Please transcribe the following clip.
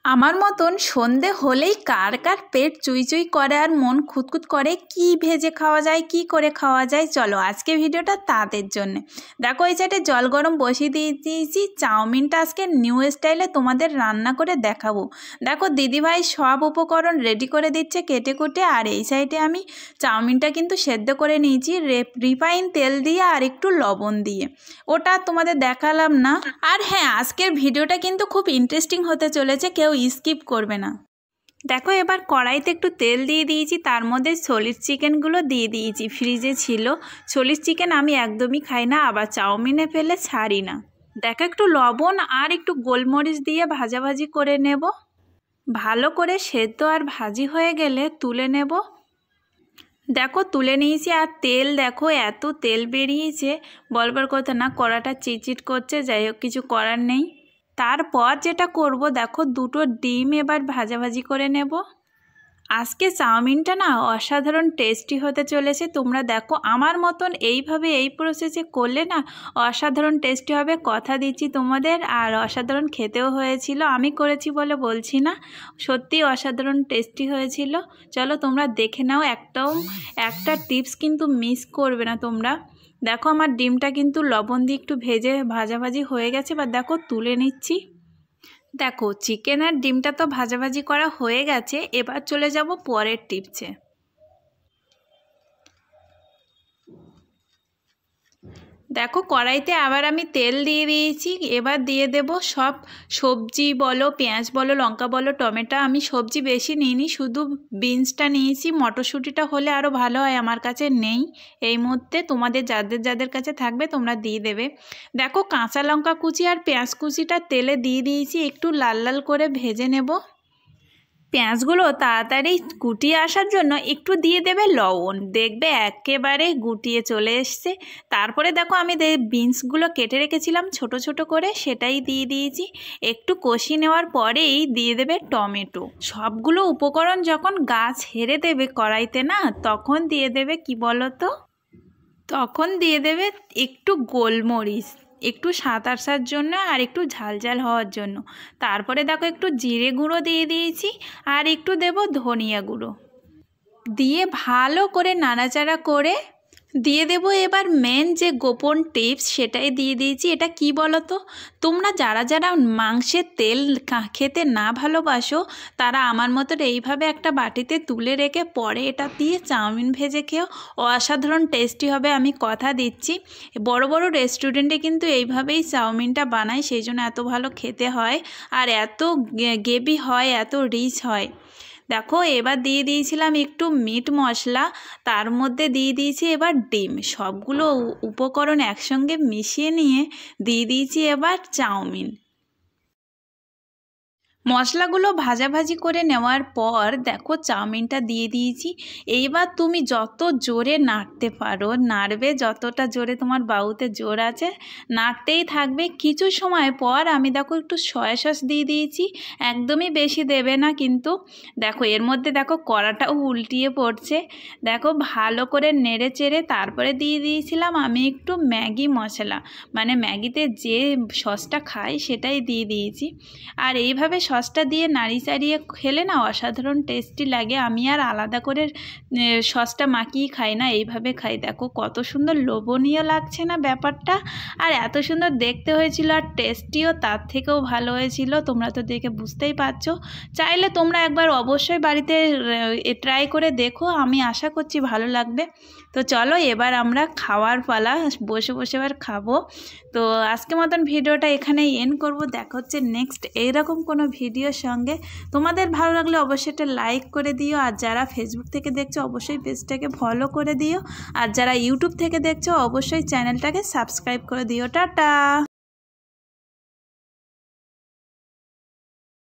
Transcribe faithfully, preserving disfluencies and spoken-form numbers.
আমার মতন সন্ধে হলেই কার কার পেট চুই চুই করে আর মন খুঁতখুত করে কি ভেজে খাওয়া যায় কি করে খাওয়া যায়। চলো আজকে ভিডিওটা তাদের জন্য। দেখো এই সাইডে জল গরম বসিয়ে দিয়ে দিয়েছি। চাউমিনটা আজকে নিউ স্টাইলে তোমাদের রান্না করে দেখাবো। দেখো দিদিভাই সব উপকরণ রেডি করে দিচ্ছে কেটে কুটে। আর এই সাইডে আমি চাউমিনটা কিন্তু সেদ্ধ করে নিয়েছি রিফাইন তেল দিয়ে আর একটু লবণ দিয়ে। ওটা তোমাদের দেখালাম না। আর হ্যাঁ, আজকের ভিডিওটা কিন্তু খুব ইন্টারেস্টিং হতে চলেছে, কেউ স্কিপ করবে না। দেখো এবার কড়াইতে একটু তেল দিয়ে দিয়েছি, তার মধ্যে সলিড চিকেনগুলো দিয়ে দিয়েছি। ফ্রিজে ছিল সলিড চিকেন, আমি একদমই খাই না, আবার চাউমিনে ফেলে ছাড়ি না। দেখো একটু লবণ আর একটু গোলমরিচ দিয়ে ভাজাভাজি করে নেব। ভালো করে সেদ্ধ আর ভাজি হয়ে গেলে তুলে নেব। দেখো তুলে নিয়েছি। আর তেল দেখো এত তেল বেরিয়েছে বলবার কথা না, কড়াটা চিটচিট করছে। যাই হোক, কিছু করার নেই। তারপর যেটা করব, দেখো দুটো ডিম এবার ভাজাভাজি করে নেব। আজকে চাউমিনটা না অসাধারণ টেস্টি হতে চলেছে। তোমরা দেখো আমার মতন এইভাবে এই প্রসেসে করলে না অসাধারণ টেস্টি হবে, কথা দিচ্ছি তোমাদের। আর অসাধারণ খেতেও হয়েছিল, আমি করেছি বলে বলছি না, সত্যি অসাধারণ টেস্টি হয়েছিল। চলো তোমরা দেখে নাও, একটাও একটা টিপস কিন্তু মিস করবে না তোমরা। দেখো আমার ডিমটা কিন্তু লবণ দিয়ে একটু ভেজে ভাজাভাজি হয়ে গেছে। বা দেখো তুলে নিচ্ছি। দেখো চিকেন আর ডিমটা তো ভাজাভাজি করা হয়ে গেছে। এবার চলে যাব পরের টিপসে। দেখো কড়াইতে আবার আমি তেল দিয়ে দিয়েছি। এবার দিয়ে দেব সব সবজি বলো, পেঁয়াজ বলো, লঙ্কা বলো, টমেটো। আমি সবজি বেশি নিইনি, শুধু বিনসটা নিয়েছি। মটরশুঁটিটা হলে আরও ভালো হয়, আমার কাছে নেই এই মুহূর্তে। তোমাদের যাদের যাদের কাছে থাকবে তোমরা দিয়ে দেবে। দেখো কাঁচা লঙ্কা কুচি আর পেঁয়াজ কুচিটা তেলে দিয়ে দিয়েছি, একটু লাল লাল করে ভেজে নেব। পেঁয়াজগুলো তাড়াতাড়ি গুটিয়ে আসার জন্য একটু দিয়ে দেবে লবণ, দেখবে একেবারে গুটিয়ে চলে এসছে। তারপরে দেখো আমি বিনসগুলো কেটে রেখেছিলাম ছোট ছোট করে, সেটাই দিয়ে দিয়েছি। একটু কষিয়ে নেওয়ার পরেই দিয়ে দেবে টমেটো। সবগুলো উপকরণ যখন গা ছেড়ে দেবে কড়াইতে না, তখন দিয়ে দেবে কি বলো তো, তখন দিয়ে দেবে একটু গোলমরিচ, একটু স্বাদ আসার জন্য আর একটু ঝাল ঝাল হওয়ার জন্য। তারপরে দেখো একটু জিরে গুঁড়ো দিয়ে দিয়েছি আর একটু দেব ধনিয়া গুঁড়ো দিয়ে ভালো করে নাড়াচাড়া করে দিয়ে দেব। এবার মেন যে গোপন টিপস সেটাই দিয়ে দিয়েছি। এটা কি বলো তো, তোমরা যারা যারা মাংসের তেল খেতে না ভালোবাসো তারা আমার মতো এইভাবে একটা বাটিতে তুলে রেখে পরে এটা দিয়ে চাউমিন ভেজে খেও, অসাধারণ টেস্টি হবে, আমি কথা দিচ্ছি। বড় বড় রেস্টুরেন্টে কিন্তু এইভাবেই চাউমিনটা বানায়, সেই জন্য এত ভালো খেতে হয় আর এত গ্রেভি হয়, এত রিচ হয়। দেখো এবার দিয়ে দিয়েছিলাম একটু মিট মশলা, তার মধ্যে দিয়ে দিয়েছি এবার ডিম। সবগুলো উপকরণ একসঙ্গে মিশিয়ে নিয়ে দিয়ে দিয়েছি এবার চাউমিন। মশলাগুলো ভাজাভাজি করে নেওয়ার পর দেখো চাউমিনটা দিয়ে দিয়েছি। এইবার তুমি যত জোরে নাড়তে পারো নাড়বে, যতটা জোরে তোমার বাহুতে জোর আছে নাড়তেই থাকবে। কিছু সময় পর আমি দেখো একটু সয়া সস দিয়ে দিয়েছি, একদমই বেশি দেবে না কিন্তু। দেখো এর মধ্যে দেখো কড়াটাও উল্টিয়ে পড়ছে। দেখো ভালো করে নেড়ে চেড়ে তারপরে দিয়ে দিয়েছিলাম আমি একটু ম্যাগি মশলা, মানে ম্যাগিতে যে সসটা খাই সেটাই দিয়ে দিয়েছি। আর এইভাবে সসটা দিয়ে নাড়ি চাড়িয়ে খেলে না অসাধারণ টেস্টি লাগে। আমি আর আলাদা করে সসটা মাখিয়ে খাই না, এইভাবে খাই। দেখো কত সুন্দর লোভনীয় লাগছে না ব্যাপারটা, আর এত সুন্দর দেখতে হয়েছিল আর টেস্টিও তার থেকেও ভালো হয়েছিল। তোমরা তো দেখে বুঝতেই পারছো। চাইলে তোমরা একবার অবশ্যই বাড়িতে ট্রাই করে দেখো, আমি আশা করছি ভালো লাগবে। তো চলো এবার আমরা খাওয়ার পালা, বসে বসে এবার খাবো। তো আজকে মতন ভিডিওটা এখানেই এন্ড করবো। দেখা হচ্ছে নেক্সট এইরকম কোনো ভিডিওর সঙ্গে। তোমাদের ভালো লাগলে অবশ্যই একটা লাইক করে দিও, আর যারা ফেসবুক থেকে দেখছো অবশ্যই পেজটাকে ফলো করে দিও, আর যারা ইউটিউব থেকে দেখছো অবশ্যই চ্যানেলটাকে সাবস্ক্রাইব করে দিও। টাটা।